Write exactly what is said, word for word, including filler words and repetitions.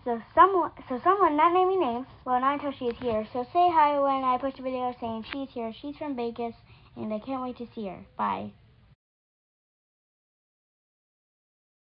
So someone, so someone not naming names, well, not until she is here. So say hi when I post a video saying she's here. She's from Vegas, and I can't wait to see her. Bye.